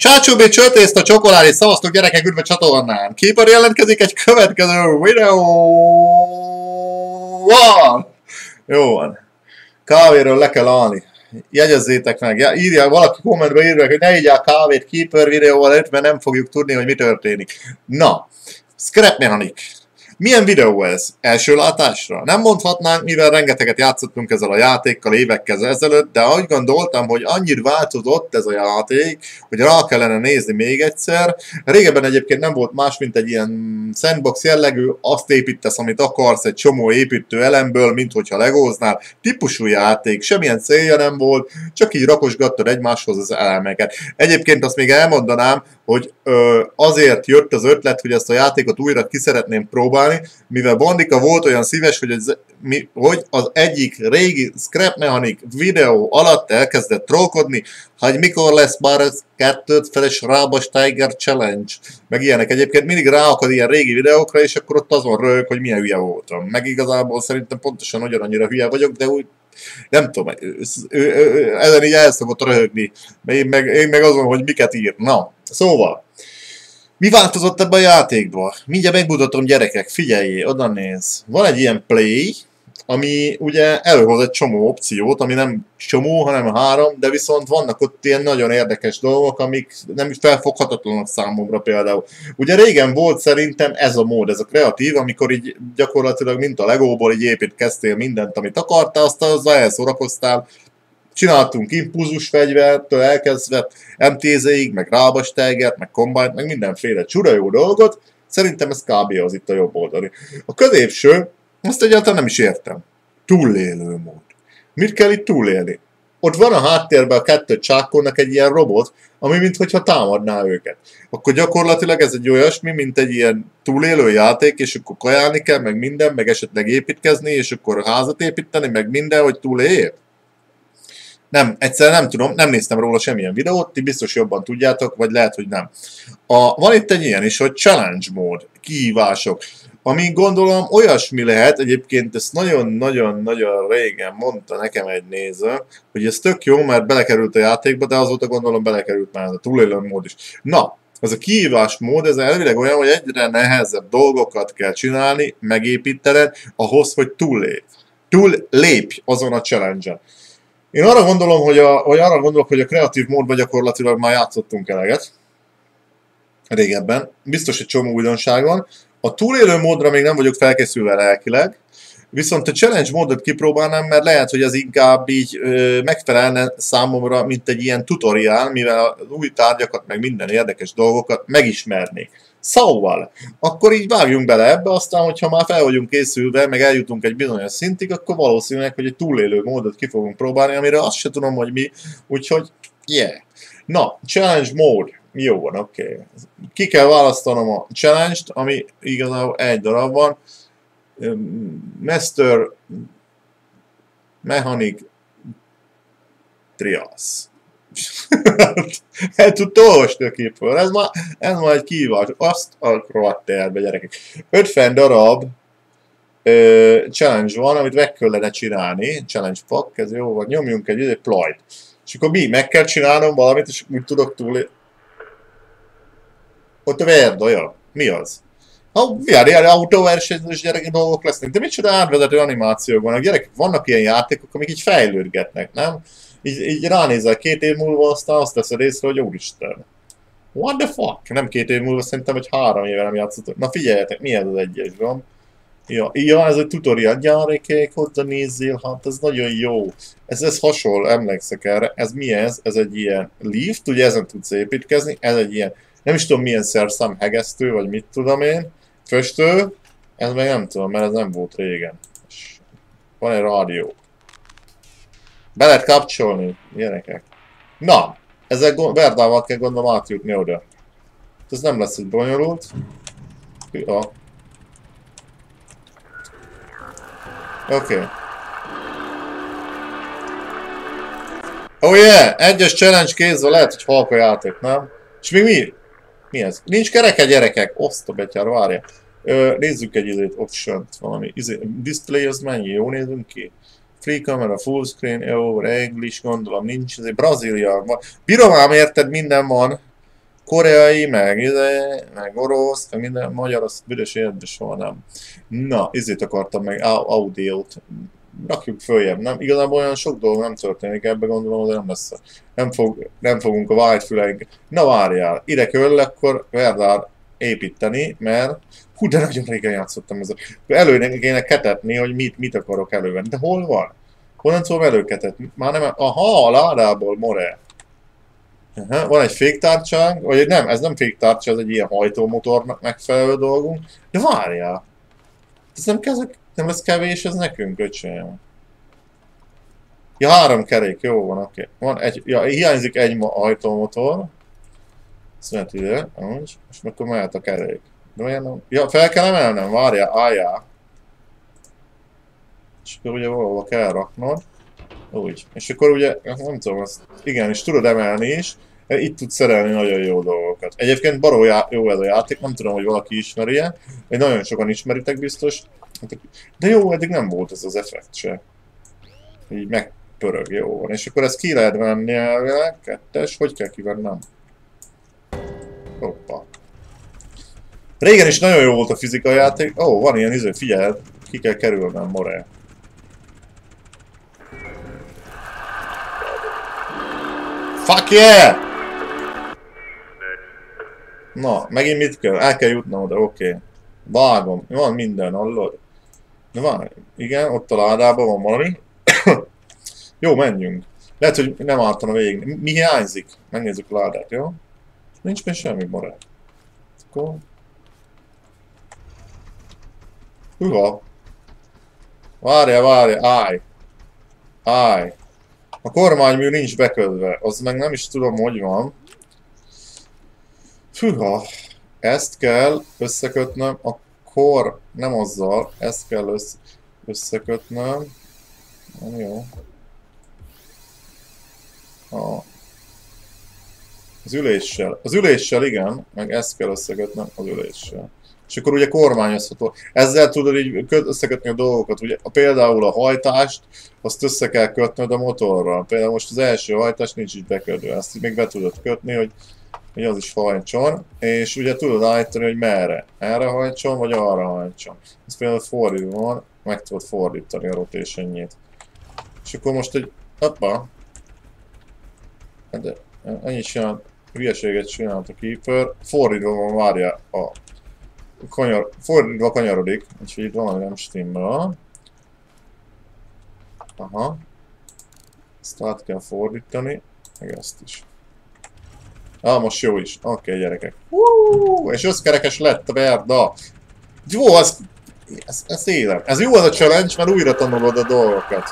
Csácsóbé csörtészt a csokoládé, szavaztok gyerekek, üdv a csatornán! Keeper jelentkezik egy következő videóval! Jó van. Kávéről le kell állni. Jegyezzétek meg, írja, valaki kommentbe írja, hogy ne igyál kávét Keeper videóval, mert nem fogjuk tudni, hogy mi történik. Na, Scrap Mechanic. Milyen videó ez? Első látásra? Nem mondhatnánk, mivel rengeteget játszottunk ezzel a játékkal évekkel ezelőtt, de úgy gondoltam, hogy annyira változott ez a játék, hogy rá kellene nézni még egyszer. Régebben egyébként nem volt más, mint egy ilyen sandbox jellegű, azt építesz, amit akarsz egy csomó építő elemből, mint hogyha legóznál. Típusú játék, semmilyen célja nem volt, csak így rakosgattad egymáshoz az elemeket. Egyébként azt még elmondanám, hogy azért jött az ötlet, hogy ezt a játékot újra ki szeretném próbálni, mivel Bandika volt olyan szíves, hogy az egyik régi Scrap Mechanic videó alatt elkezdett trollkodni, hogy mikor lesz már ez 2-feles Rábas Tiger Challenge, meg ilyenek. Egyébként mindig ráakad ilyen régi videókra, és akkor ott azon röhög, hogy milyen hülye voltam. Meg igazából szerintem pontosan ugyanannyira hülye vagyok, de úgy nem tudom, ezen így el szokott röhögni. Én meg azon, hogy miket ír. Na, szóval, mi változott ebben a játékban? Mindjárt megmutatom, gyerekek, figyeljé, oda néz. Van egy ilyen play, ami ugye előhoz egy csomó opciót, ami nem csomó, hanem 3, de viszont vannak ott ilyen nagyon érdekes dolgok, amik nem is felfoghatatlanak számomra például. Ugye régen volt szerintem ez a mód, ez a kreatív, amikor így gyakorlatilag mint a Legóból így építkeztél mindent, amit akartál, aztán azzal elszórakoztál. Csináltunk impulzus fegyvertől elkezdve MTZ-ig, meg Rábastejgert, meg Combine-t, meg mindenféle csura jó dolgot. Szerintem ez kb. Az itt a jobb oldali. A középső, azt egyáltalán nem is értem. Túlélő mód. Mit kell itt túlélni? Ott van a háttérben a 2 csákónak egy ilyen robot, ami mintha támadná őket. Akkor gyakorlatilag ez egy olyasmi, mint egy ilyen túlélő játék, és akkor kajálni kell, meg minden, meg esetleg építkezni, és akkor házat építeni, meg minden, hogy túléljél. Nem, egyszerűen nem tudom, nem néztem róla semmilyen videót, ti biztos jobban tudjátok, vagy lehet, hogy nem. Van itt egy ilyen is, hogy challenge mód, kihívások, ami gondolom olyasmi lehet, egyébként ezt nagyon-nagyon-nagyon régen mondta nekem egy néző, hogy ez tök jó, mert belekerült a játékba, de azóta gondolom belekerült már a túlélő mód is. Na, ez a kihívás mód, ez elvileg olyan, hogy egyre nehezebb dolgokat kell csinálni, megépítened, ahhoz, hogy túllépj azon a challenge-en. Én arra gondolom, hogy a kreatív módban gyakorlatilag már játszottunk eleget. Régebben. Biztos egy csomó újdonság van. A túlélő módra még nem vagyok felkészülve lelkileg, viszont a challenge módot kipróbálnám, mert lehet, hogy ez inkább így megfelelne számomra, mint egy ilyen tutoriál, mivel az új tárgyakat, meg minden érdekes dolgokat megismernék. Szóval, akkor így vágjunk bele ebbe, aztán, hogyha már fel vagyunk készülve, meg eljutunk egy bizonyos szintig, akkor valószínűleg, hogy egy túlélő módot ki fogunk próbálni, amire azt se tudom, hogy mi, úgyhogy, yeah. Na, challenge mode. Jó van, oké. Ki kell választanom a challenge-t, ami igazából egy darab van. Master Mechanic Trias. El tudta olvasni a képről. Ez már egy kihívás. Azt a rohadtérbe, gyerekek. 50 darab challenge van, amit meg kellene csinálni. Challenge pack, ez jó van. Nyomjunk egy ploy-t. És akkor meg kell csinálnom valamit, és úgy tudok túl... Ott a verd, olyan. Mi az? Ilyen autóversenyzős gyerekek dolgok lesznek. De micsoda átvezető animációk vannak. Gyerekek, vannak ilyen játékok, amik így fejlődgetnek, nem? Így ránézel 2 év múlva, aztán azt teszed észre, hogy úristen. What the fuck? Nem 2 év múlva, szerintem, hogy 3 éve nem játszottak. Na figyeljetek, mi ez az egyesben? Ja, ez egy tutorial. Gyerekek, oda nézzél, hát ez nagyon jó. Ez hasonló, emlékszek erre. Ez mi ez? Ez egy ilyen lift, ugye ezen tudsz építkezni. Ez egy ilyen, nem is tudom milyen szerszám, hegesztő, vagy mit tudom én. Föstő. Ez meg nem tudom, mert ez nem volt régen. Van egy rádió. Be lehet kapcsolni, gyerekek. Na, ezzel Verdával kell gondolom átjutni oda. Ez nem lesz egy bonyolult. Ja. Oké. Oh yeah! Egyes challenge kézzel lehet, hogy halk a játék, nem? És még mi? Mi ez? Nincs kereke, gyerekek! Oszta betyár, várja. Nézzük egy option-t, valami. Display az mennyi? Jó nézünk ki? Free camera, full screen, jó, English, gondolom nincs, ez egy Brazília. Bírom ám, érted, minden van. koreai, meg orosz, meg minden magyar, az büdös életben soha nem. Na, ezért akartam meg audiót. Rakjuk följebb, nem? Igazából olyan sok dolog nem történik, ebbe gondolom, de nem lesz. Nem fogunk a whitefüleink. Na várjál, ide kell akkor Verdár építeni, mert hú, de nagyon régen játszottam ezzel. Elő kéne ketetni, hogy mit akarok elővenni. De hol van? Honnan tudom előketetni? Már nem... Aha, a ládából, more. Aha, van egy féktárcsánk, vagy nem, ez nem féktárcsa, ez egy ilyen hajtómotornak megfelelő dolgunk. De várjál! Ez nem lesz kevés, ez nekünk, öcsém. Ja, 3 kerék, jó van, oké. Van egy, ja, hiányzik egy hajtómotor. Szünet ide, amúgy, és akkor mehet a kerék. De olyan nem... Ja, fel kell emelnem, várjál, álljál. És akkor ugye valahol kell raknod. Úgy. És akkor ugye, nem tudom, azt igen, és tudod emelni is. Itt tudsz szerelni nagyon jó dolgokat. Egyébként baró jó ez a játék, nem tudom, hogy valaki ismeri-e. Nagyon sokan ismeritek biztos. De jó, eddig nem volt ez az effekt se. Így megpörög, jó van. És akkor ezt ki lehet venni elvileg, 2-es, hogy kell kivennem? Hoppa. Régen is nagyon jó volt a fizikai játék. Ó, van ilyen iző, figyelj, ki kell kerülnem, more. Fuck yeah! Na, megint mit kell? El kell jutnom oda, oké. Vágom, van minden, hallod? De van, igen, ott a ládában van valami. Jó, menjünk. Lehet, hogy nem ártana végig. Mi hiányzik? Megnézzük a ládát, jó? Nincs még semmi, barát. Akkor... Hűha! Várjál, állj! Állj! A kormánymű nincs bekötve, az meg nem is tudom, hogy van. Hűha! Ezt kell összekötnöm, nem azzal, ezt kell összekötnöm. Jó. Az üléssel, igen, meg ezt kell összekötnöm az üléssel. És akkor ugye kormányozható. Ezzel tudod így összekötni a dolgokat. Ugye, például a hajtást, azt össze kell kötnöd a motorral. Például most az első hajtás nincs így bekötve. Ezt még be tudod kötni, hogy az is hajtson. És ugye tudod állítani, hogy merre. Erre hajtson, vagy arra hajtson. Ez például fordítva van, meg tudod fordítani a rotation-jét. És akkor most egy... Hoppa! De ennyi csinál, hülyeséget csinált a Keeper. Fordítva van, várja a... Fordítva kanyarodik, úgyhogy itt valami nem stimmel. Aha. Ezt át kell fordítani, meg ezt is. Most jó is. Oké, gyerekek. És összkerekes lett a Verda. Jó, ez élem. Ez jó az a challenge, mert újra tanulod a dolgokat.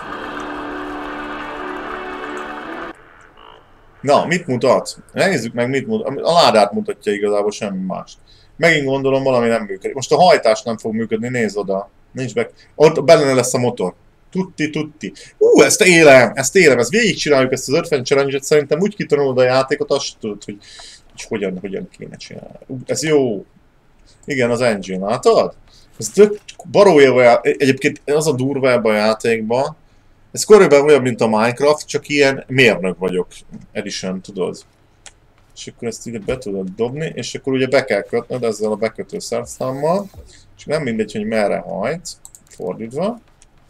Na, mit mutat? Nézzük meg, mit mutat. A ládát mutatja igazából, semmi mást. Megint gondolom, valami nem működik. Most a hajtás nem fog működni, nézd oda. Nincs be. Ott benne lesz a motor. Tutti. Ezt élem, ezt végigcsináljuk ezt az 50 challenge-et, szerintem úgy kitanulod a játékot, azt tudod, hogy hogyan kéne csinálni. Ez jó. Igen, az engine, látod? Ez tök barója, egyébként az a durva ebben a játékban. Ez körülbelül olyan, mint a Minecraft, csak ilyen mérnök vagyok. Edition, tudod. És akkor ezt ide be tudod dobni, és akkor ugye be kell kötnöd ezzel a bekötő szerszámmal. És nem mindegy, hogy merre hajt. Fordítva.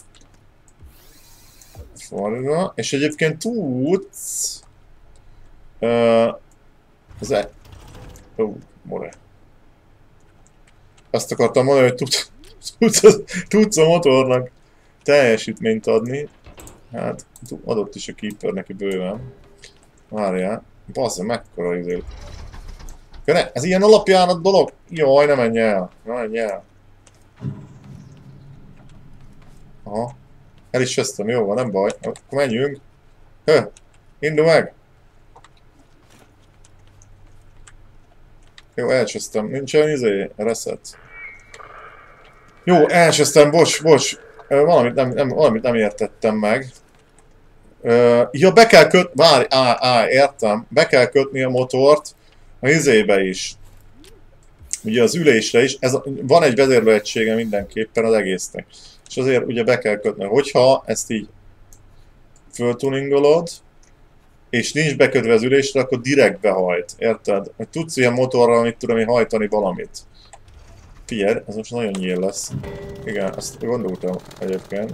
És egyébként tudsz... more. Azt akartam mondani, hogy tudsz a motornak teljesítményt adni. Hát, adott is a Keeper neki bőven. Várjál. Bassza, mekkora izé. Ez ilyen alapján a dolog? Jaj, ne menj el. Aha. El is kezdtem, jó van, nem baj. Akkor menjünk. Indul meg. Jó, elcsesztem. Nincsen izé, reset. Jó, elcsesztem, bocs. Valamit nem értettem meg. Ja, be kell kötni, várj, értem. Be kell kötni a motort a izébe is. Ugye az ülésre is. Van egy vezérlőegysége mindenképpen az egésznek. És azért ugye be kell kötni. Hogyha ezt így föltuningolod, és nincs bekötve az ülésre, akkor direkt behajt. Érted? Hogy tudsz ilyen motorral, amit tudom én hajtani valamit. Figyelj, ez most nagyon nyíl lesz. Igen, azt gondoltam egyébként.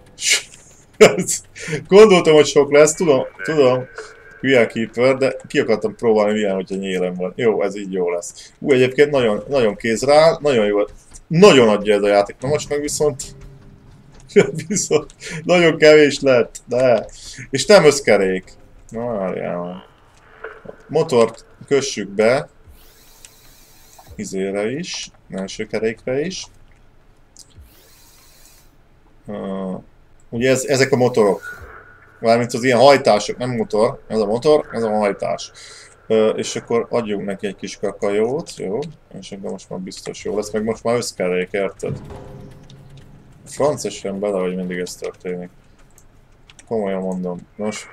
Gondoltam, hogy sok lesz, tudom, hülye keeper, de ki akartam próbálni milyen, hogyha nyílem van. Jó, ez így jó lesz. Egyébként nagyon, nagyon kézre áll, nagyon jó. Nagyon adja ez a játék. Na most meg viszont nagyon kevés lett, de... És nem összkerék. Na, várjál. Motort kössük be. Izére is, első kerékre is. Ugye ezek a motorok. Mármint az ilyen hajtások, nem motor. Ez a motor, ez a hajtás. És akkor adjunk neki egy kis kakajót, jó? És akkor most már biztos jó lesz, meg most már összkerék, érted? A frances sem bele, hogy mindig ez történik. Komolyan mondom. Most...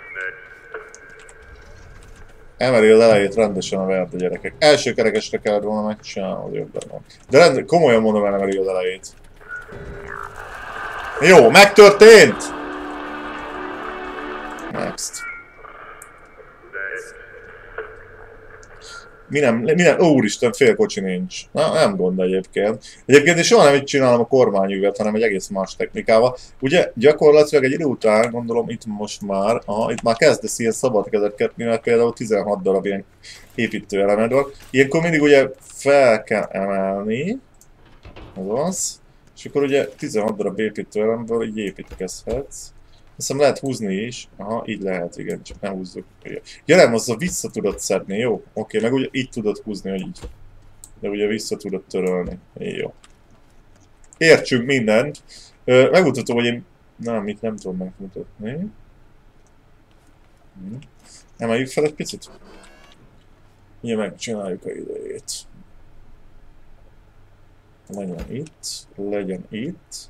Emeli az elejét rendesen a vert a gyerekek. Első kerekesre kellett volna megcsinálni, jobban van. De komolyan mondom, emeli az elejét. Jó, megtörtént! Next. Mi nem, úristen, fél kocsi nincs. Na, nem gond egyébként. Egyébként én soha nem így csinálom a kormányüvet, hanem egy egész más technikával. Ugye gyakorlatilag egy idő után, gondolom itt most már, itt már kezdesz ilyen szabad kezedgetni, mert például 16 darab ilyen építőelemed van. Ilyenkor mindig ugye fel kell emelni, az, és akkor ugye 16 darab építőelemből így építkezhetsz. Azt hiszem lehet húzni is. Aha, így lehet, igen, csak nem húzzuk. Ja nem, azzal vissza tudod szedni, jó? Oké, meg ugye így tudod húzni, hogy így. De ugye vissza tudod törölni. Jó. Értsünk mindent. Megmutatom, hogy én... Nem, itt nem tudom megmutatni. Emeljük fel egy picit. Ugye megcsináljuk a idejét. Legyen itt, legyen itt.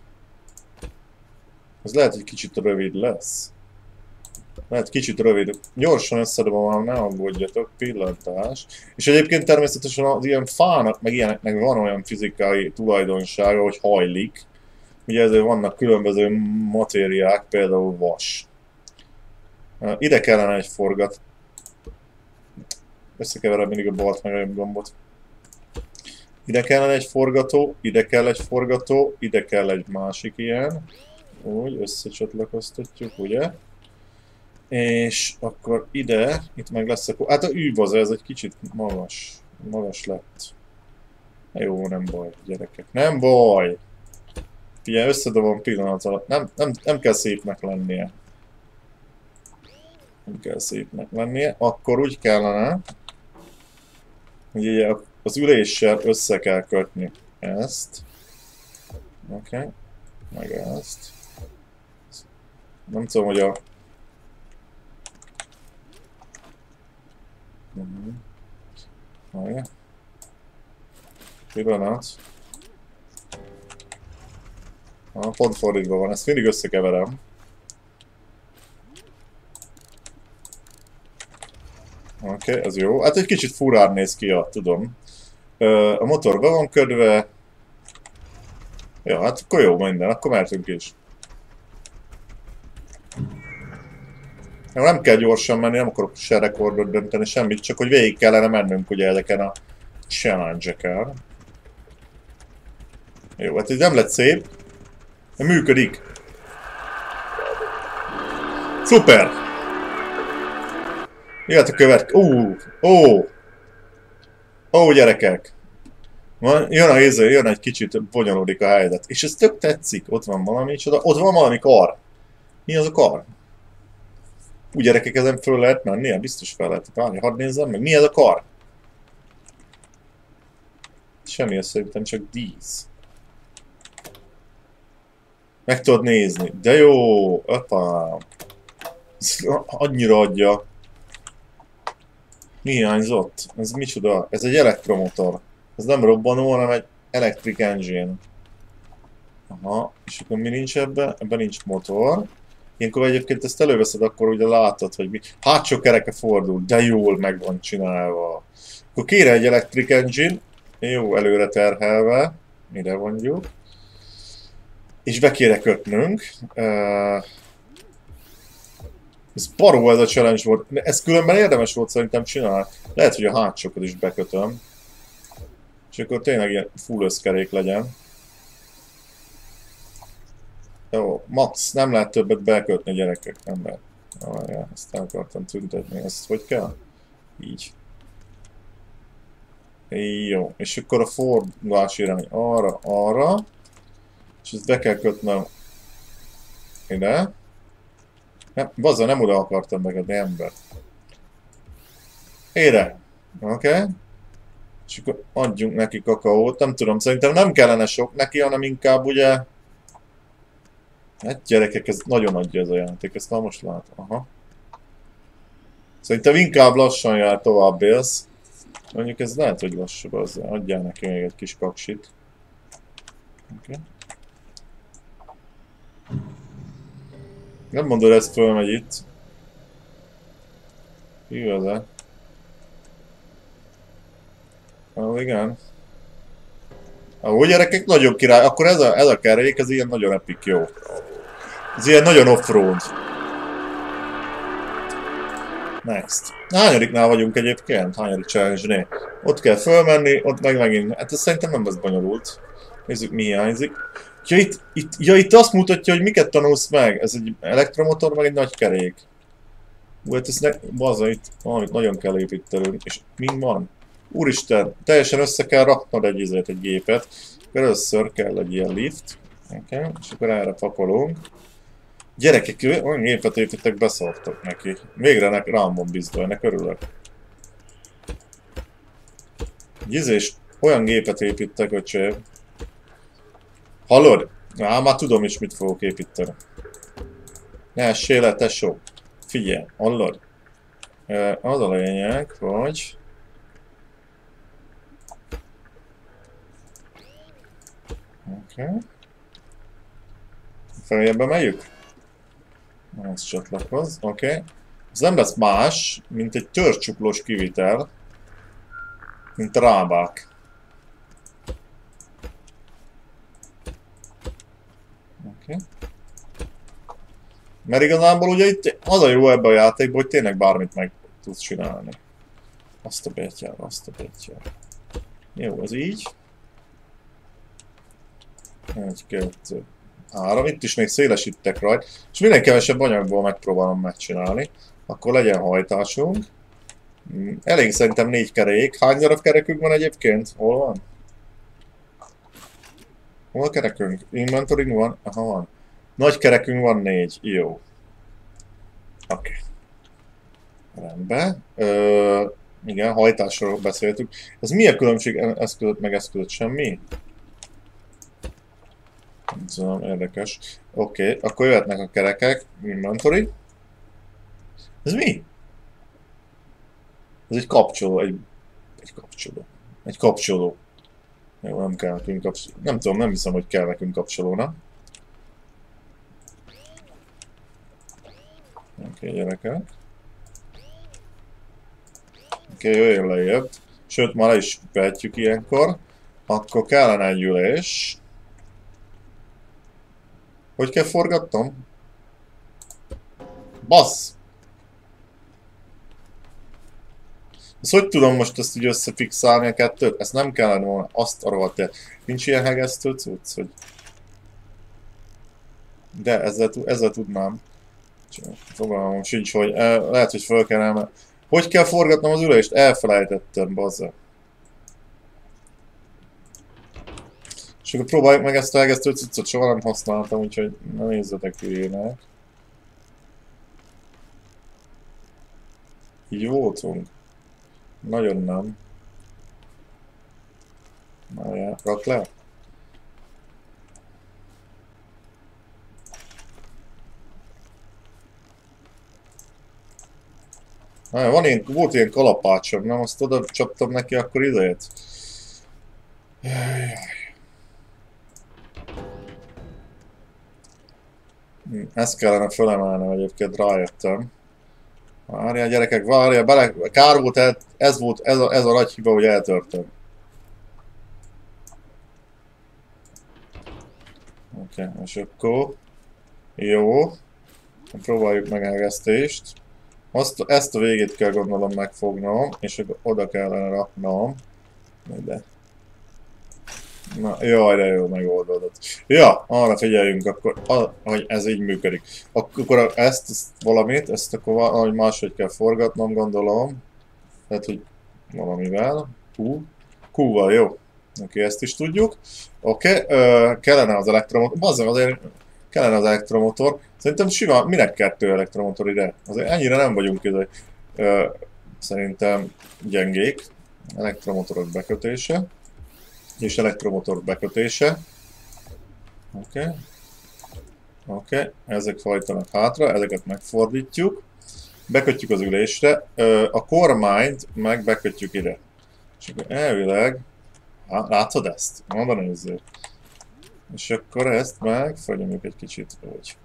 Ez lehet, hogy kicsit rövid lesz. Lehet kicsit rövid. Gyorsan összedobom, ne aggódjatok, pillantás. És egyébként természetesen az ilyen fának, meg ilyeneknek van olyan fizikai tulajdonsága, hogy hajlik. Ugye ezért vannak különböző matériák, például vas. Ide kellene egy forgat. Összekeverem mindig a balt meg a jobb gombot. Ide kellene egy forgató, ide kell egy forgató, ide kell egy másik ilyen. Úgy, összecsatlakoztatjuk, ugye? És akkor ide, itt meg lesz a... Hát a űvaza, ez egy kicsit magas lett. Jó, nem baj, gyerekek, nem baj! Figyelj, összedobom pillanat alatt, nem kell szépnek lennie. Nem kell szépnek lennie, akkor úgy kellene, hogy ugye az üléssel össze kell kötni ezt. Oké, meg ezt. Nem tudom, hogy a... Pillanat. Pont fordítva van, ezt mindig összekeverem. Oké, ez jó. Hát egy kicsit furán néz ki, tudom. A motor be van ködve. Ja, hát akkor jó minden, akkor mehetünk is. Nem kell gyorsan menni, nem akarok se rekordot dönteni, semmit, csak hogy végig kellene mennünk ugye ezeken a challenge-eken. Jó, hát ez nem lett szép, de működik. Szuper! Jöhet a következő. Ó, gyerekek! Jön egy kicsit bonyolódik a helyzet. És ez tök tetszik, ott van valami, ott van valami kar. Mi az a kar? Úgy gyerekek, ezen föl lehet menni? Biztos fel lehet állni. Hadd nézzem meg. Mi ez a kar? Semmi, ez szerintem csak dísz. Meg tudod nézni. De jó! Apám! Annyira adja. Mi hiányzott? Ez micsoda? Ez egy elektromotor. Ez nem robbanó, hanem egy electric engine. Aha, és akkor mi nincs ebben? Ebben nincs motor. Ilyenkor egyébként ezt előveszed, akkor ugye látod, hogy mi... Hátsó kereke fordul, de jól meg van csinálva. Akkor kéne egy electric engine, jó előre terhelve, ide mondjuk. És be kéne kötnünk. Ez paró ez a challenge volt. Ez különben érdemes volt szerintem csinálni. Lehet, hogy a hátsokat is bekötöm. És akkor tényleg ilyen full összkerék legyen. Jó, max, nem lehet többet bekötni gyerekek, nem lehet. Ja, ezt el akartam tüntetni, ezt hogy kell? Így. Jó, és akkor a fordulás irány arra, és ezt be kell kötnöm ide. Bazzal nem oda akartam bekötni, ember. Ide. Oké. És akkor adjunk neki kakaót, nem tudom, szerintem nem kellene sok neki, hanem inkább ugye... Hát gyerekek, ez nagyon adja ez a játék, ezt már most látom. Aha. Szerintem inkább lassan jár tovább élsz. Mondjuk ez lehet, hogy lassabb az. Adjál neki még egy kis kaksit. Okay. Nem mondod, ez fölmegy itt. Igaz-e? Igen. Ahogy gyerekek, nagyon király. Akkor ez a kerék, ez ilyen nagyon epic jó. Ez ilyen nagyon off-road. Next. Hányadiknál vagyunk egyébként? Hányadik challenge-nél? Ott kell fölmenni, ott meg megint. Hát ez szerintem nem lesz bonyolult. Nézzük, mi hiányzik. Ja, itt azt mutatja, hogy miket tanulsz meg. Ez egy elektromotor, meg egy nagy kerék. Hát ez baza, itt valamit nagyon kell építenünk. És mi van? Úristen, teljesen össze kell raknod egy gépet. Először kell egy ilyen lift. Okay. És akkor erre pakolunk. Gyerekek, olyan gépet építek, beszartok neki. Végre rám van bízva, ennek örülök. És olyan gépet építek, hogy cső. Hallod? Már tudom is, mit fogok építeni. Ne essél le, tesó. Figyelj, hallod? Az a lényeg, hogy... Oké. Feljebben megyük? Ez csatlakoz, oké. Ez nem lesz más, mint egy törcsuklós kivitel. Mint rábák. Oké. Mert igazából ugye itt az a jó ebben a játékban, hogy tényleg bármit meg tudsz csinálni. Azt a bétjár, azt a bétjár. Jó, az így. 1, 2, 3. Itt is még szélesítek rajta. És minden kevesebb anyagból megpróbálom megcsinálni. Akkor legyen hajtásunk. Elég szerintem 4 kerék. Hány darab kerekünk van egyébként? Hol van? Hol a kerekünk? Inventory van? Aha, van. Nagy kerekünk van 4. Jó. Oké. Rendben. Igen, hajtásról beszéltük. Ez mi a különbség ez között meg ez között? Semmi? Nem tudom, érdekes. Oké, akkor jöhetnek a kerekek. Inventory. Ez mi? Ez egy kapcsoló, egy kapcsoló. Egy kapcsoló. Jó, nem kell nekünk kapcsoló. Nem tudom, nem hiszem, hogy kell nekünk kapcsoló, nem? Oké, gyerekek. Oké, jöjjön lejjebb. Sőt, már le is vehetjük ilyenkor. Akkor kellene egy ülés. Hogy kell forgatnom? Bassz! Ezt hogy tudom most ezt így összefixálni a kettőt? Ezt nem kellene volna, azt a rohadt el. Nincs ilyen hegesztő cucc, hogy... De ezzel tudnám. Fogalmam sincs, hogy lehet, hogy fel kellene... Hogy kell forgatnom az ülést? Elfelejtettem, bazza. És akkor próbáljuk meg ezt a hegesztő cuccot, soha nem használtam, úgyhogy ne nézzetek hülyének. Így voltunk. Nagyon nem. Várjál, rak le. Volt ilyen kalapácsom, nem? Azt oda csaptam neki, akkor idejött. Ezt kellene fölemelnem, egyébként rájöttem. Várjál gyerekek, várjál, kár volt, ez a nagy hiba, hogy eltörtem. Oké, és akkor... Jó. Próbáljuk meg elgesztést. Ezt a végét kell gondolom megfognom, és akkor oda kellene raknom. De. Na, jaj, de jó, megoldódott. Ja, arra figyeljünk akkor, hogy ez így működik. Akkor ezt valamit, ezt akkor valahogy máshogy kell forgatnom, gondolom. Tehát, hogy valamivel. Q-val, jó. Oké, ezt is tudjuk. Oké, kellene az elektromotor. Bazzeg, azért kellene az elektromotor. Szerintem simán, minek 2 elektromotor ide? Azért ennyire nem vagyunk ide. Szerintem gyengék. Elektromotorok bekötése. És elektromotor bekötése. Oké, ezek hajtanak hátra, ezeket megfordítjuk. Bekötjük az ülésre. A kormányt meg bekötjük ide. És akkor elvileg... Látod ezt? Oda nézzél. És akkor ezt meg felnyomjuk egy kicsit úgy.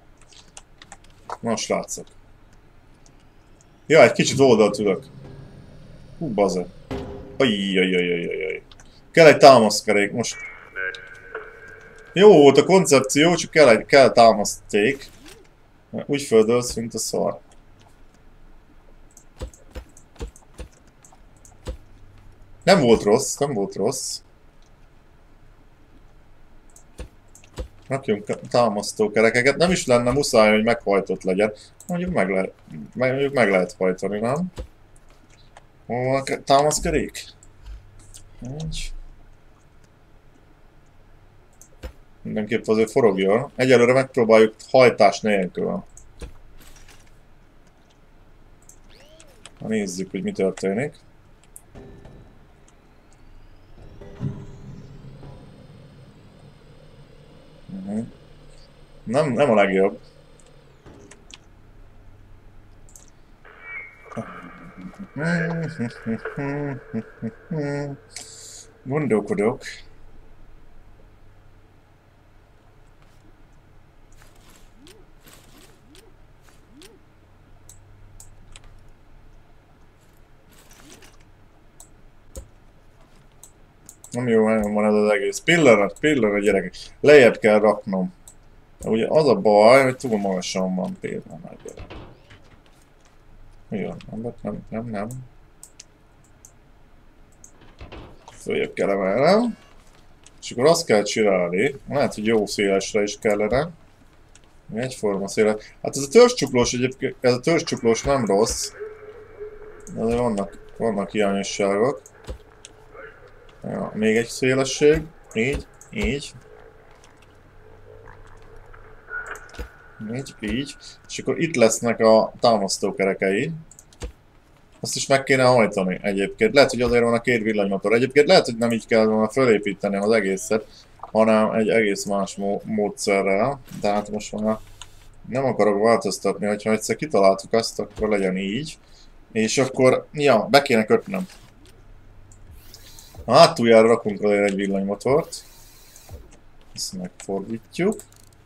Most látszok. Ja, egy kicsit oldalt ülök. Hú, baze. Ajjajajajajaj. Kell egy támaszkerék most. Jó volt a koncepció, csak kell támaszték. Úgy földölsz, mint a szar. Nem volt rossz, nem volt rossz. Rakjunk támasztókerekeket. Nem is lenne muszáj, hogy meghajtott legyen. Mondjuk meg lehet hajtani, nem? Hol van a támaszkerék? Így. Mindenképp azért forogjon. Egyelőre megpróbáljuk hajtás nélkül. Nézzük, hogy mi történik. Nem a legjobb. Gondolkodok. Nem jó, nagyon van ez az egész. Pillanat, gyerekek. Lejjebb kell raknom. Ugye az a baj, hogy túl magasan van pillanat. Igen, nem. Följebb kell emelnem. És akkor azt kell csinálni. Lehet, hogy jó szélesre is kellene. Egyforma széles. Hát ez a törzscsuklós egyébként, ez a törzscsuklós nem rossz. De vannak hiányosságok. Ja, még egy szélesség. Így. És akkor itt lesznek a támasztókerekei. Azt is meg kéne hajtani egyébként. Lehet, hogy azért van a 2 villanymotor. Egyébként lehet, hogy nem így kell volna felépíteni az egészet, hanem egy egész más módszerrel. De hát most már nem akarok változtatni, hogyha egyszer kitaláltuk azt, akkor legyen így. És akkor, ja, be kéne kötnöm. A hátuljára rakunk azért egy villanymotort. Ezt megfordítjuk.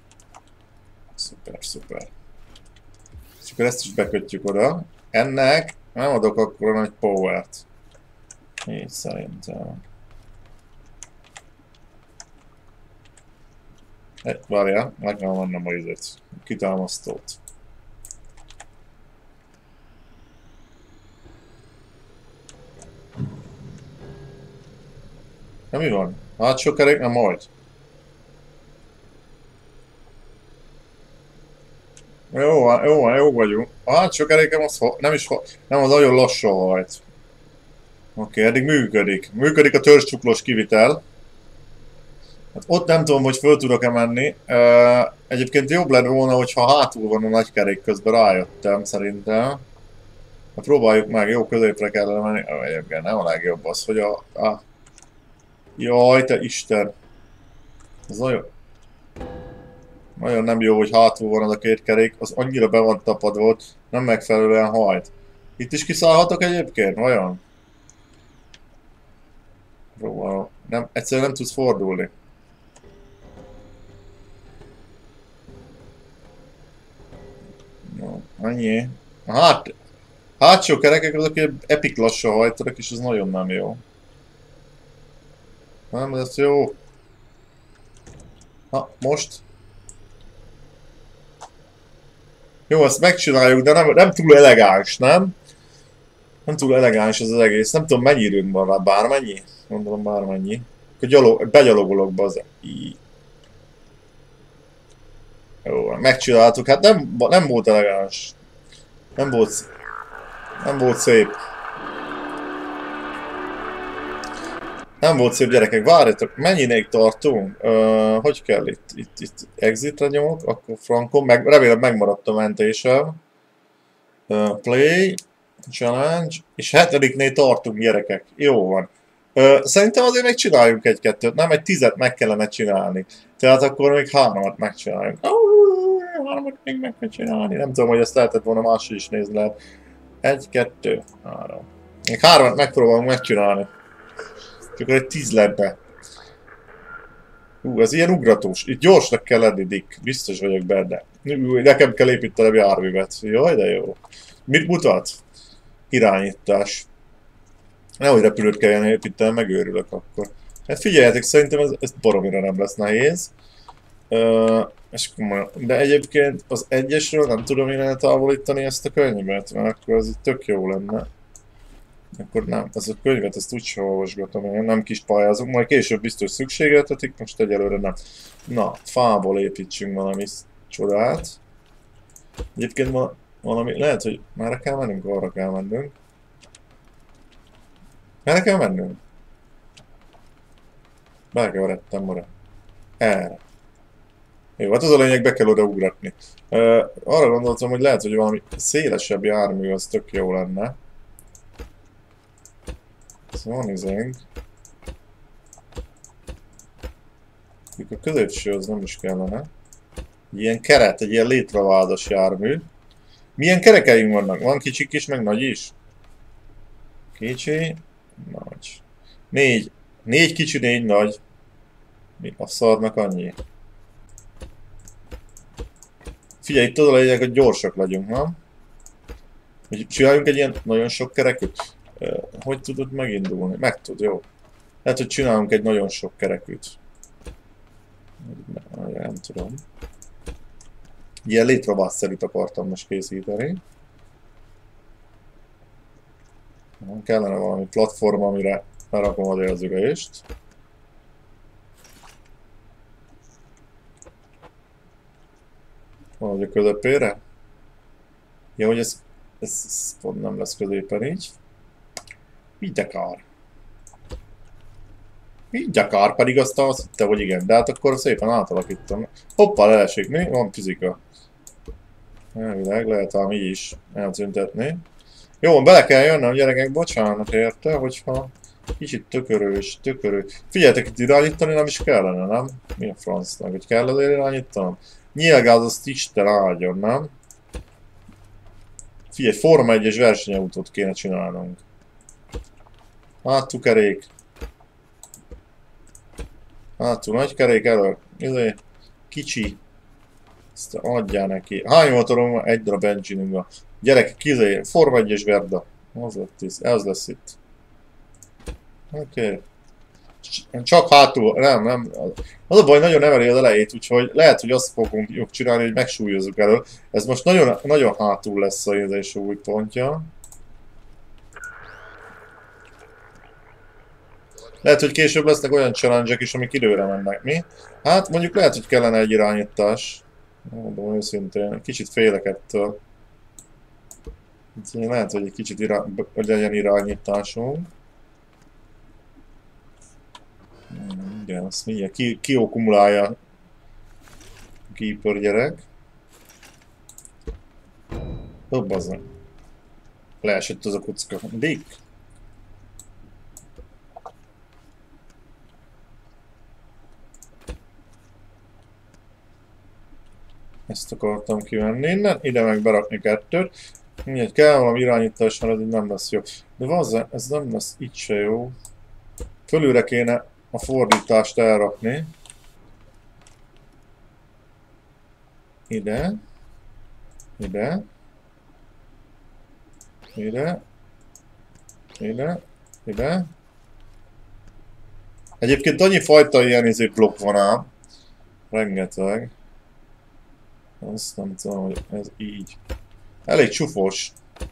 Szuper. És akkor ezt is bekötjük oda. Ennek nem adok akkor nagy powert. Így szerintem. Várjál, meg kell mennem a izet. Kitámasztót. Na mi van? Hátsó kerék nem majd. Jó vagyunk. A hátsó kerékem az nem az nagyon lassan hajt. Oké, eddig működik. Működik a törzscsuklós kivitel. Hát ott nem tudom, hogy föl tudok-e menni. Egyébként jobb lett volna, hogyha hátul van a nagy kerék, közben rájöttem szerintem. Hát próbáljuk meg, jó, középre kellene menni. Egyébként nem a legjobb az, hogy Jaj, te Isten! Ez nagyon nem jó, hogy hátul van az a 2 kerék, az annyira be van tapadva, nem megfelelően hajt. Itt is kiszállhatok egyébként, vajon? Próbálom. Nem, egyszerűen nem tudsz fordulni. No, annyi. Hátsó kerekek azok epic lassan hajtanak, és ez nagyon nem jó. Nem, ez jó. Ha, most. Jó, ezt megcsináljuk, de nem túl elegáns, nem? Nem túl elegáns ez az egész. Nem tudom, mennyi időnk van rá, bármennyi? Gondolom bármennyi. Akkor begyalogolok be az... Jó, megcsináltuk. Hát nem volt elegáns. Nem volt, nem volt szép. Nem volt szép, gyerekek. Várjatok, mennyinéig tartunk? Hogy kell itt exitre nyomok, akkor frankon. Remélem megmaradt a mentésem. Play. Challenge. És 7-nél tartunk, gyerekek. Jó van. Szerintem azért még csináljunk egy-kettőt. Nem, egy 10-et meg kellene csinálni. Tehát akkor még 3-at megcsináljunk. 3-at még meg kell csinálni. Nem tudom, hogy ezt lehetett volna máshogy is nézni lehet. 1, 2, 3. Még 3-at megpróbálunk megcsinálni. Csak egy 10 lenne. Ez ilyen ugratós. Itt gyorsnak kell lenni, Dick. Biztos vagyok benne. Nekem kell építenem járművet. Jaj, de jó. Mit mutat? Irányítás. Nehogy repülőt kelljen építenem, megőrülök akkor. Hát figyeljetek, szerintem ez baromira nem lesz nehéz. És komolyan. De egyébként az egyesről nem tudom én eltávolítani ezt a könyvet, mert akkor az itt tök jó lenne. Akkor nem, ez a könyvet, ezt úgyse olvasgatom, én nem kis pályázunk, majd később biztos szükségeltetik, most egyelőre nem. Na, fából építsünk valami csodát. Egyébként valami, lehet, hogy merre kell mennünk, arra kell mennünk. Merre kell mennünk? Belekeveredtem, mara. Erre. Jó, hát az a lényeg, be kell oda ugratni. Arra gondoltam, hogy lehet, hogy valami szélesebb jármű az tök jó lenne. Szóval nézzünk. A középső az nem is kellene. Ilyen keret, egy ilyen létravádas jármű. Milyen kerekeink vannak? Van kicsik is, meg nagy is? Kicsi, nagy. 4. 4 kicsi, 4 nagy. Mi a szarnak annyi? Figyelj, itt az a lényeg, hogy gyorsak legyünk, nem? Hogy csináljunk egy ilyen nagyon sok kerekűt. Hogy tudod megindulni? Meg tud, jó. Lehet, hogy csinálunk egy nagyon sok kerekűt. Nem tudom. Ilyen létravásszerűt akartam most készíteni. Kellene valami platform, amire lerakom az érzőgelést. Valahogy a közepére. Ja, hogy ez pont nem lesz középen így. Így akar. Így akar, pedig azt hitte, hogy igen, de hát akkor szépen átalakítom. Hoppá, leesik, mi? Van fizika. Elvileg, lehet ám így is eltüntetni. Jó, bele kell jönnöm, gyerekek, bocsánat érte, hogyha kicsit tökörő. Figyeljetek, itt irányítani nem is kellene, nem? Mi a francnak, hogy kell azért irányítanom? Nyilgáz azt Isten áldjon, nem? Figyelj, Forma 1-es versenyautót kéne csinálnunk. Hátul kerék. Hátul nagy kerék elő. Ezért kicsi. Ezt adjál neki. Hány motorom van? Egy darab benzinünk van. Gyerek, kizé, Forma 1-es Verda. Az lesz itt. Oké. Csak hátul, nem. Az a baj, nagyon emeli az elejét, úgyhogy lehet, hogy azt fogunk csinálni, hogy megsúlyozzuk elő. Ez most nagyon, nagyon hátul lesz a érzés új pontja. Lehet, hogy később lesznek olyan challenge-ek is, amik időre mennek, mi? Hát mondjuk lehet, hogy kellene egy irányítás. Mondom őszintén, kicsit félek ettől. Lehet, hogy egy kicsit hogy legyen irányításunk. Igen, azt mindjárt kiokkumulálja a Keeper gyerek. Hopp, bazdmeg. Leesett az a kocka. Dick! Ezt akartam kivenni innen, ide meg berakni 2-t. Mindjárt kell valami irányítás, mert ez így nem lesz jó. De vazzá, ez nem lesz így se jó. Fölülre kéne a fordítást elrakni. Ide. Ide. Ide. Ide. Ide. Egyébként annyi fajta ilyen blokk van ám. Rengeteg. Azt nem tudom, hogy ez így. Elég csufos.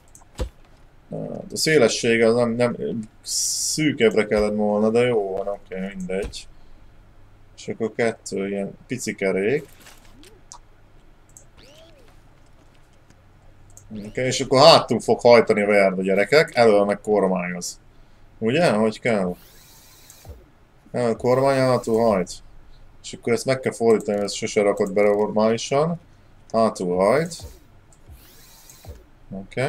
A szélessége az nem szűkebbre kellett volna, de jó van, oké, mindegy. És akkor 2 ilyen pici kerék. Okay, és akkor hátul fog hajtani a verd a gyerekek, elől meg kormányoz. Ugye? Hogy kell? Elől kormány, hátul hajt. És akkor ezt meg kell fordítani, ezt sose rakod bele normálisan. Hátul hajt. Oké.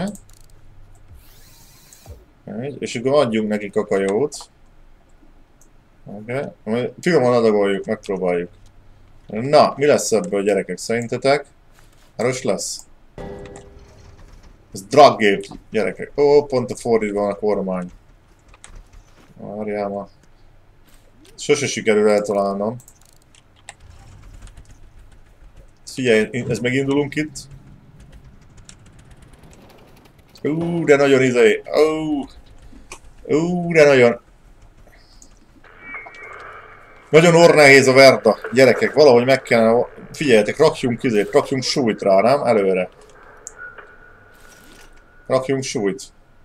Okay. És akkor adjunk neki kakajót. Oké. Okay. Finoman adagoljuk, megpróbáljuk. Na, mi lesz ebből, gyerekek, szerintetek? Erős lesz? Ez draggép, gyerekek. Ó, pont a fordítva van a kormány. Várjál ma. Sose sikerül eltalálnom. Figyelj, ez megindulunk itt. De nagyon izé. De nagyon. Nagyon orrnehéz a Verda. Gyerekek, valahogy meg kellene... Figyeljetek, rakjunk súlyt rá, nem? Előre. Rakjunk súlyt.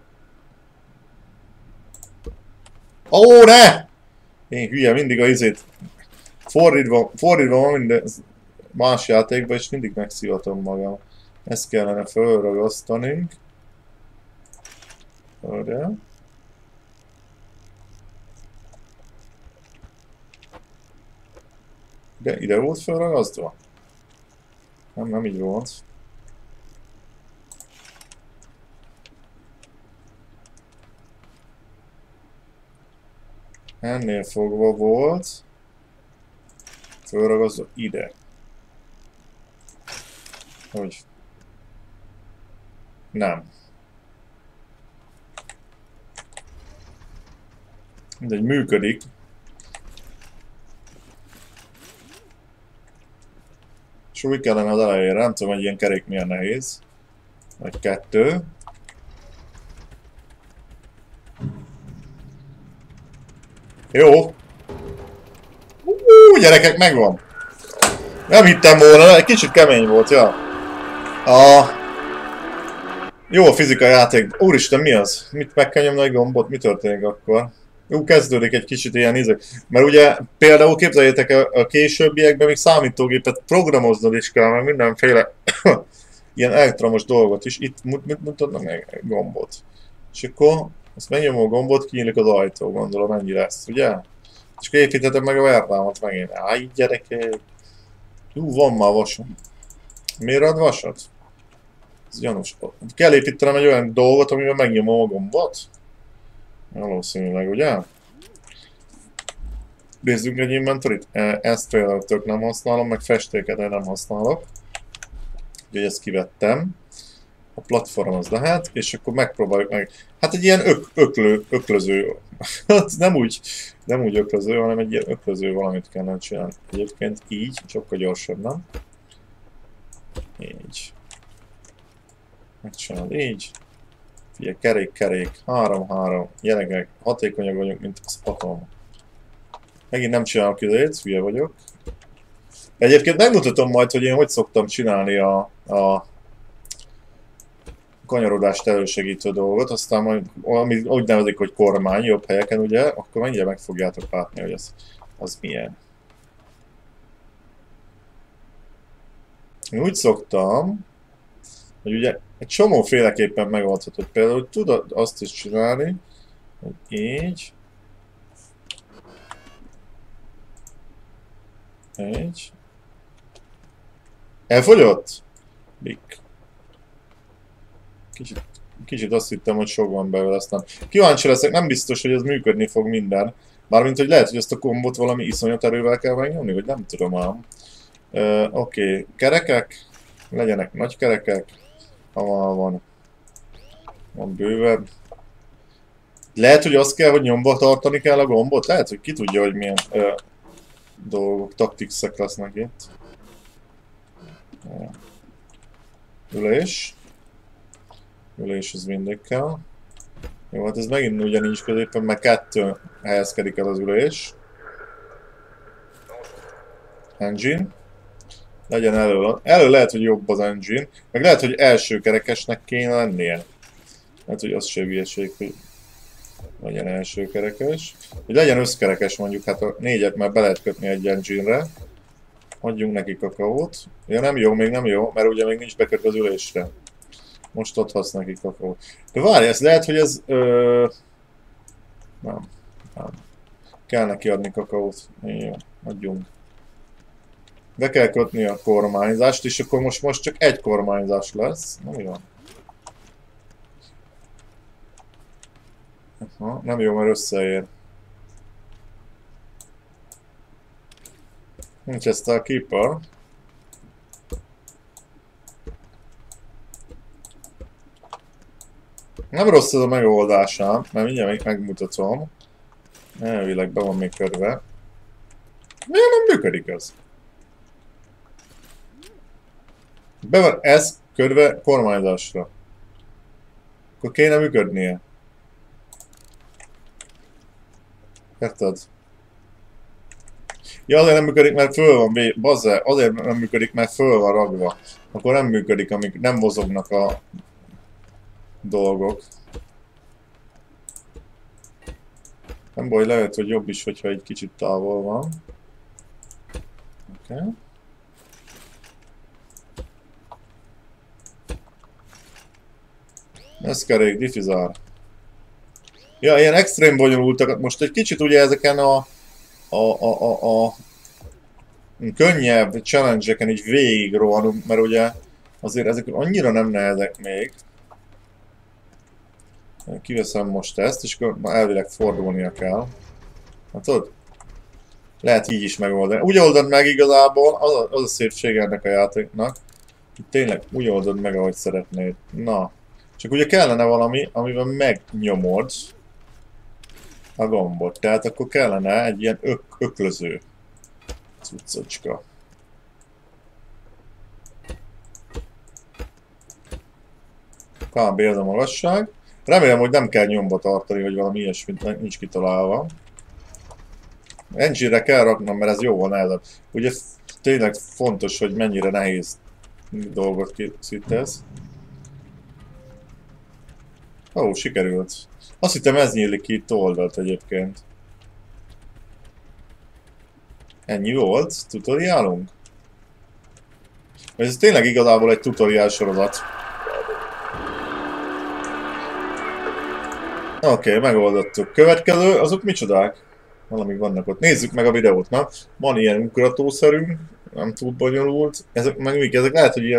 Ó, ne! Én hülye, mindig a izét. Fordítva van minden más játékban, és mindig megszívatom magam. Ezt kellene fölragasztanunk. Fölre. De ide volt fölragasztva? Nem így volt. Ennél fogva volt. Fölragasztva ide. Hogy? Nem. Mindegy, működik. Súly kellene az elejére, nem tudom, hogy ilyen kerék milyen nehéz. Vagy 2. Jó. Gyerekek, megvan. Nem hittem volna, egy kicsit kemény volt, ja. Jó a fizika játék. Úristen, mi az? Mit meg kell nyomni egy gombot? Mi történik akkor? Jó, kezdődik egy kicsit ilyen izé. Mert ugye például képzeljétek a későbbiekben még számítógépet programoznod is kell, meg mindenféle ilyen elektromos dolgot is. Itt mutatnak meg gombot. És akkor azt megnyomom a gombot, kinyílik az ajtó, gondolom ennyi lesz, ugye? És akkor építhetem meg a verdámat megint. Áj, gyerekek! Jó, van már vasom. Miért ad vasat? Ez gyanús. Kell építenem egy olyan dolgot, amivel megnyomom a gombot? Valószínűleg, ugye? Nézzünk egy inventorit. Ezt például tök nem használom, meg festéket nem használok. Úgyhogy ezt kivettem. A platform az lehet, és akkor megpróbáljuk meg. Hát egy ilyen öklöző. nem úgy öklöző, hanem egy ilyen öklöző valamit kellene csinálni. Egyébként így, sokkal gyorsabb, nem? Így. Megcsinálod így. Figyelj, kerék, 3-3. Gyerekek, hatékonyak vagyunk, mint az atom. Megint nem csinálok idejét, hülye vagyok. Egyébként megmutatom majd, hogy én hogy szoktam csinálni a kanyarodást elősegítő dolgot, aztán majd úgy nevezik, hogy kormány jobb helyeken, ugye, akkor mindjárt meg fogjátok látni, hogy az milyen. Én úgy szoktam, hogy ugye egy csomóféleképpen megoldhatod. Például, hogy tudod azt is csinálni, hogy így. Így. Elfogyott? Bik. Kicsit azt hittem, hogy sok van belőle, aztán kíváncsi leszek, nem biztos, hogy ez működni fog minden. Mármint, hogy lehet, hogy ezt a kombot valami iszonyat erővel kell megnyomni, vagy nem tudom ám. Oké, kerekek. Legyenek nagy kerekek. Ha van bővebb. Lehet, hogy azt kell, hogy nyomba tartani kell a gombot? Lehet, hogy ki tudja, hogy milyen dolgok, taktikszek lesznek itt. Ülés. Ülés az mindig kell. Jó, hát ez megint ugye nincs középen, mert 2 helyezkedik el az ülés. Engine. Legyen elő lehet, hogy jobb az engine, meg lehet, hogy első kerekesnek kéne lennie. Lehet, hogy az se hülyeség, hogy legyen első kerekes. Hogy legyen összkerekes mondjuk, hát a 4-et már be lehet kötni egy engine-re. Adjunk neki kakaót. Ja nem jó, még nem jó, mert ugye még nincs bekötve az ülésre. Most adhatsz neki kakaót. De várj, ez lehet, hogy ez... Nem. Kell neki adni kakaót. Jó, adjunk. Be kell kötni a kormányzást, és akkor most csak egy kormányzás lesz. Nem jó. Nem jó, mert összeér. Nincs ezt a keeper. Nem rossz ez a megoldásám, mert mindjárt még megmutatom. Elvileg be van még körbe. Miért nem működik ez? Be van ez körbe kormányzásra. Akkor kéne működnie. Érted? Ja, azért nem működik, mert föl van bazze, azért nem működik, mert föl van ragva. Akkor nem működik, amíg nem mozognak a dolgok. Nem baj, lehet, hogy jobb is, hogyha egy kicsit távol van. Oké. Okay. Ez kerék, diffizár. Ja, ilyen extrém bonyolultakat. Most egy kicsit ugye ezeken a könnyebb challenge-eken így végig rohanunk, mert ugye azért ezek annyira nem nehezek még. Kiveszem most ezt, és akkor elvileg fordulnia kell. Hát tudod? Lehet így is megoldani. Úgy oldod meg igazából, az a szépsége ennek a játéknak. Hogy tényleg úgy oldod meg, ahogy szeretnéd. Na. Csak ugye kellene valami, amiben megnyomod a gombot. Tehát akkor kellene egy ilyen öklöző cuccocska. Kb. Ez a magasság. Remélem, hogy nem kell nyomba tartani, hogy valami ilyesmit nincs kitalálva. Engine-re kell raknom, mert ez jóval nehezebb. Ugye tényleg fontos, hogy mennyire nehéz dolgot készítesz. Ó, sikerült. Azt hittem ez nyílik ki itt oldalt egyébként. Ennyi volt? Tutoriálunk? Ez tényleg igazából egy tutoriál sorozat. Oké, megoldottuk. Következő, azok micsodák? Valamik vannak ott. Nézzük meg a videót, na. Van ilyen ugratószerünk, nem túl bonyolult. Ezek meg mik? Ezek lehet, hogy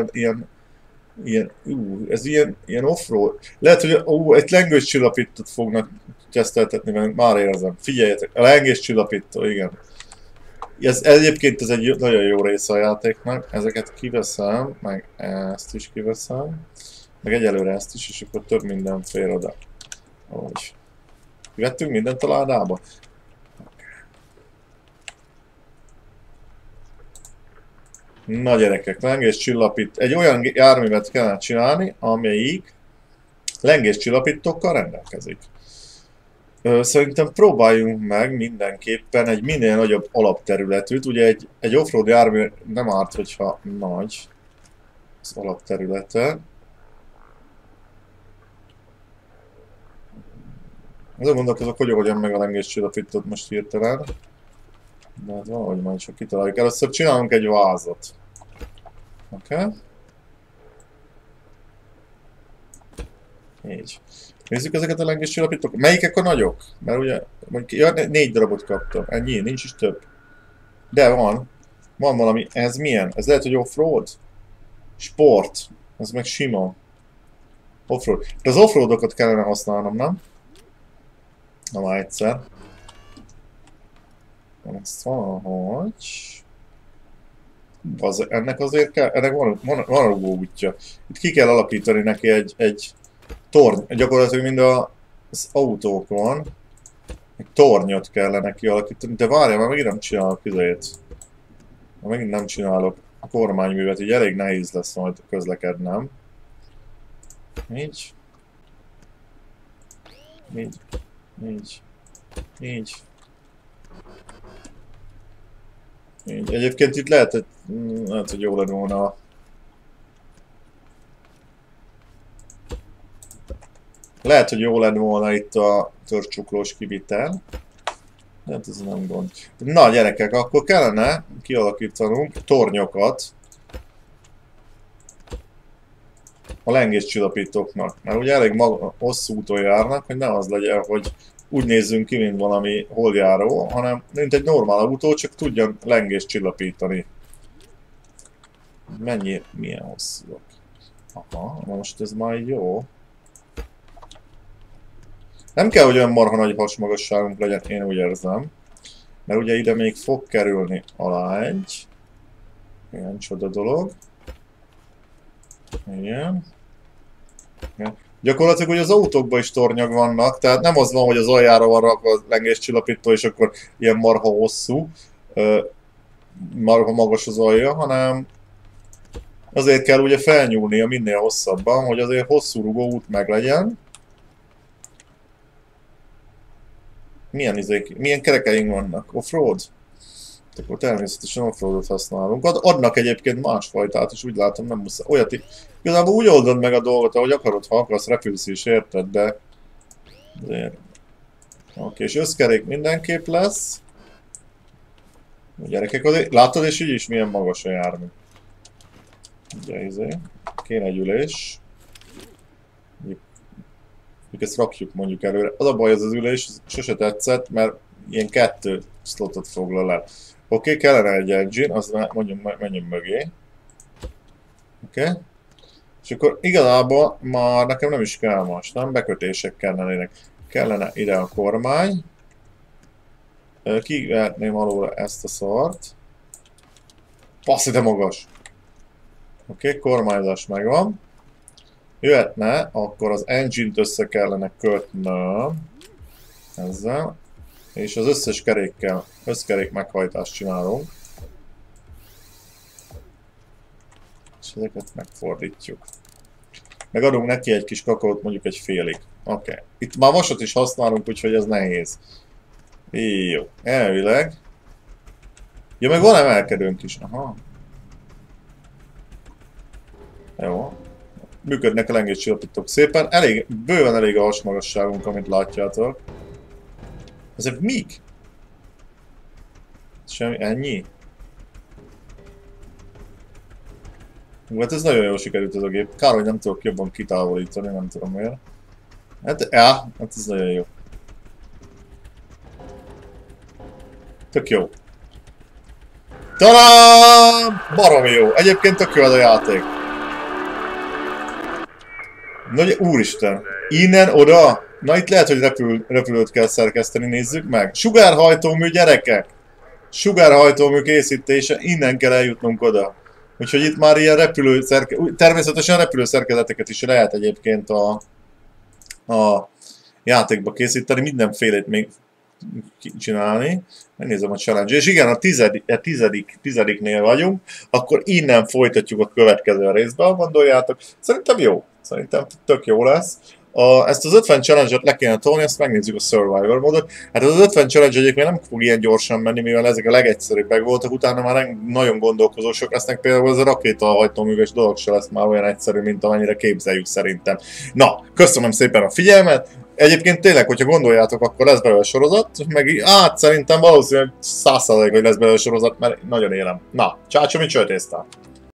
ez ilyen offroad. Lehet, hogy egy lengéscsillapítót fognak teszteltetni velünk, már érzem. Figyeljetek, a lengéscsillapító, igen. Egyébként ez egy nagyon jó része a játéknak. Ezeket kiveszem, meg ezt is kiveszem. Meg egyelőre ezt is, és akkor több minden fér oda. Ahogy. Kivettünk mindent a ládába? Na gyerekek, lengéscsillapít. Egy olyan járművet kellene csinálni, amelyik lengéscsillapítókkal rendelkezik. Szerintem próbáljunk meg mindenképpen egy minél nagyobb alapterületűt. Ugye egy offroad jármű nem árt, hogyha nagy az alapterülete. Azon gondolkozok, hogy hogyan meg a lengéscsillapítót most hirtelen. De hát valahogy majd csak kitaláljuk. Először csinálunk egy vázot. Oké. Okay. Így. Nézzük ezeket a lengéscsillapítókat. Melyikek a nagyok? Mert ugye, ja, 4 darabot kaptam. Ennyi, nincs is több. De van. Van valami. Ez milyen? Ez lehet, hogy offroad? Sport. Ez meg sima. Offroad. De az offroadokat kellene használnom, nem? Na már egyszer. Ezt valahogy... Ennek azért kell, ennek van rugó útja. Itt ki kell alakítani neki egy torny, gyakorlatilag mind az autókon egy tornyot kellene kialakítani, de várjál, már megint nem csinálok izét. Már megint nem csinálok a kormányművet, így elég nehéz lesz majd közlekednem. Így. Így. Így. Így. Így. Egyébként itt lehet, hogy jó lett volna. Lehet, hogy jó lett volna itt a törcsuklós kivitel. De hát ez nem gond. Na gyerekek, akkor kellene kialakítanunk tornyokat a lengéscsillapítóknak. Mert ugye elég hosszú úton járnak, hogy ne az legyen, hogy úgy nézzünk ki, mint valami holdjáró, hanem mint egy normál autó, csak tudjon lengést csillapítani. Milyen hosszúak? Aha, most ez már jó. Nem kell, hogy olyan marha nagy hasmagasságunk legyen, én úgy érzem. Mert ugye ide még fog kerülni alá egy. Ilyen csoda dolog. Igen. Igen. Gyakorlatilag ugye az autókban is tornyok vannak, tehát nem az van, hogy az aljára van rakva a lengéscsillapító, és akkor ilyen marha hosszú, marha magas az alja, hanem azért kell ugye felnyúlnia minél hosszabban, hogy azért hosszú rugó út meg legyen. Milyen kerekeink vannak? Offroad? Akkor természetesen offroadot használunk. Adnak egyébként másfajtát is, úgy látom, nem muszáj. Olyat, igazából úgy oldod meg a dolgot, ahogy akarod, ha akarsz, repülsz is, érted, de... Oké, és összkerék mindenképp lesz. A gyerekek, azért, látod, és így is milyen magas a jármű. Ugye, kéne egy ülés. Ezt rakjuk mondjuk előre. Az a baj, az ülés sose tetszett, mert ilyen 2 slotot foglal el. Oké, kellene egy engine, az menjünk mögé. Oké. És akkor igazából már nekem nem is kell most, nem? Bekötések kellenének. Kellene ide a kormány. Kivehetném alóra ezt a szart. Passz, ide magas! Oké, kormányzás megvan. Jöhetne, akkor az engine-t össze kellene kötnöm ezzel, és az összes kerékkel, összkerék meghajtást csinálunk. És ezeket megfordítjuk. Megadunk neki egy kis kakaót, mondjuk egy félig. Oké. Itt már vasat is használunk, úgyhogy ez nehéz. Jó, elvileg. Ja, meg van emelkedőnk is. Aha. Jó. Működnek a lengéscsillapítók szépen. Bőven elég a hasmagasságunk, amit látjátok. Ezek mik? Semmi, ennyi? Hát ez nagyon jól sikerült ez a gép. Kár, hogy nem tudok jobban kitávolítani, nem tudom miért. Hát ez nagyon jó. Tök jó. Tadám! Baromi jó. Egyébként tök jó az a játék. Na, úristen, innen oda? Na itt lehet, hogy repülőt kell szerkeszteni, nézzük meg. Sugárhajtómű, gyerekek! Sugárhajtómű készítése, innen kell eljutnunk oda. Úgyhogy itt már ilyen természetesen repülőszerkezeteket is lehet egyébként a játékba készíteni, mindenfélét még csinálni. Megnézem a challenge. És igen, a tizediknél vagyunk, akkor innen folytatjuk a következő részben, gondoljátok. Szerintem jó. Szerintem tök jó lesz. Ezt az 50 challenge-ot le kéne tolni, ezt megnézzük a Survivor módot. Hát az 50 challenge egyébként nem fog ilyen gyorsan menni, mivel ezek a legegyszerűbbek voltak, utána már nagyon gondolkozósok lesznek, például ez a rakétahajtóműves dolog se lesz már olyan egyszerű, mint amennyire képzeljük szerintem. Na, köszönöm szépen a figyelmet! Egyébként tényleg, hogyha gondoljátok, akkor lesz belőle sorozat, meg szerintem valószínűleg 100%, hogy lesz belőle sorozat, mert nagyon élem. Na, csácsom, mit csőtésztál?